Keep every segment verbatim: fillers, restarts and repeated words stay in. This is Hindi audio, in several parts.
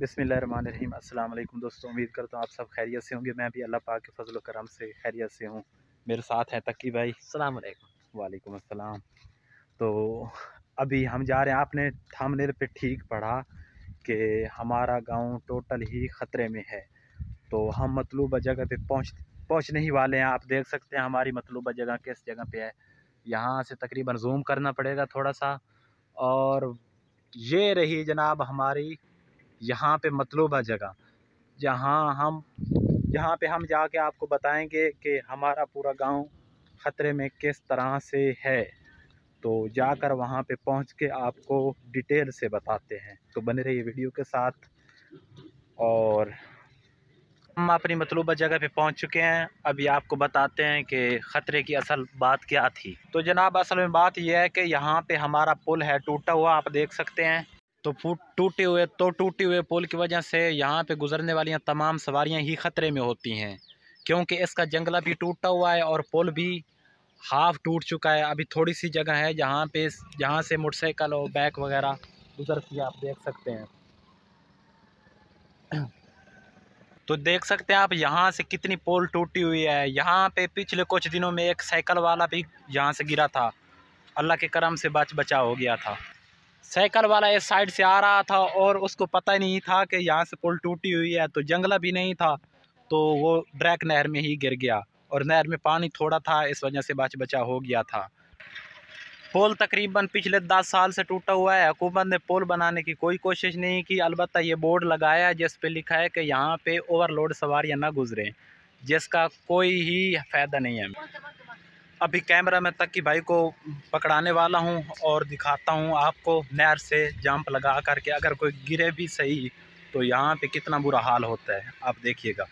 बिस्मिल्लाहिर्रहमानिर्रहीम। अस्सलाम वालेकुम दोस्तों, उम्मीद करता हूँ आप सब खैरियत से होंगे। मैं भी अल्लाह पाक के फजल करम से खैरियत से हूँ। मेरे साथ हैं तकी भाई। अस्सलाम वालेकुम। वालेकुम अस्सलाम। तो अभी हम जा रहे हैं, आपने थंबनेल पे ठीक पढ़ा कि हमारा गांव टोटल ही ख़तरे में है। तो हम मतलूबा जगह पे पहुँच पहुँचने ही वाले हैं। आप देख सकते हैं हमारी मतलूबा जगह किस जगह पे है। यहाँ से तकरीबन जूम करना पड़ेगा थोड़ा सा। और ये रही जनाब हमारी यहाँ पे मतलूबा जगह, जहाँ हम जहाँ पे हम जाके आपको बताएंगे कि हमारा पूरा गांव ख़तरे में किस तरह से है। तो जाकर वहाँ पे पहुँच के आपको डिटेल से बताते हैं, तो बने रहिए वीडियो के साथ। और हम अपनी मतलूबा जगह पे पहुँच चुके हैं। अभी आपको बताते हैं कि ख़तरे की असल बात क्या थी। तो जनाब असल में बात यह है कि यहाँ पे हमारा पुल है टूटा हुआ, आप देख सकते हैं। तो टूटे हुए तो टूटे हुए पुल की वजह से यहाँ पे गुजरने वाली तमाम सवारियाँ ही ख़तरे में होती हैं, क्योंकि इसका जंगला भी टूटा हुआ है और पुल भी हाफ टूट चुका है। अभी थोड़ी सी जगह है जहाँ पे जहाँ से मोटरसाइकिल और बाइक वगैरह गुजरती है, आप देख सकते हैं। तो देख सकते हैं आप यहाँ से कितनी पोल टूटी हुई है। यहाँ पे पिछले कुछ दिनों में एक साइकिल वाला भी यहाँ से गिरा था, अल्लाह के करम से बच बचा हो गया था। साइकिल वाला इस साइड से आ रहा था और उसको पता ही नहीं था कि यहाँ से पुल टूटी हुई है, तो जंगला भी नहीं था, तो वो डायरेक्ट नहर में ही गिर गया। और नहर में पानी थोड़ा था, इस वजह से बच बचा हो गया था। पुल तकरीबन पिछले दस साल से टूटा हुआ है। हुकूमत ने पुल बनाने की कोई कोशिश नहीं की, अलबत्ता ये बोर्ड लगाया है जिस पे लिखा है कि यहाँ पे ओवरलोड सवारियाँ ना गुजरें, जिसका कोई ही फ़ायदा नहीं है। अभी कैमरा में तकी भाई को पकड़ाने वाला हूँ और दिखाता हूँ आपको नहर से जंप लगा करके, अगर कोई गिरे भी सही तो यहाँ पे कितना बुरा हाल होता है, आप देखिएगा।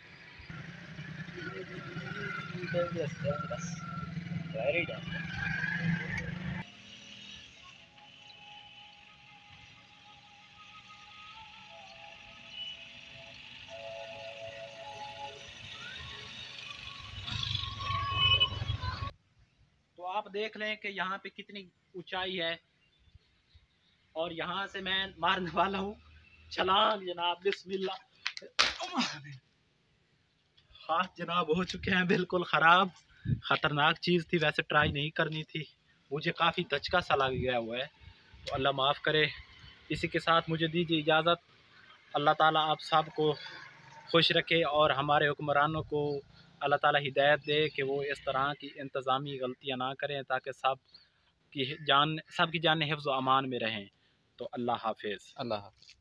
तो आप देख लें कि यहाँ पे कितनी ऊंचाई है, और यहाँ से मैं मारने वाला हूँ छलांग जनाब। बिस्मिल्लाह। हाथ जनाब हो चुके हैं बिल्कुल ख़राब। ख़तरनाक चीज़ थी, वैसे ट्राई नहीं करनी थी, मुझे काफ़ी दचका सा लग गया हुआ है, तो अल्लाह माफ़ करे। इसी के साथ मुझे दीजिए इजाज़त। अल्लाह ताला आप सब को खुश रखे और हमारे हुक्मरानों को अल्लाह ताला हिदायत दे कि वो इस तरह की इंतज़ामी गलतियाँ ना करें, ताकि सब की जान सब की जान हिफ्ज़ व अमान में रहें। तो अल्लाह हाफ़िज़। अल्लाह हाफ़िज़।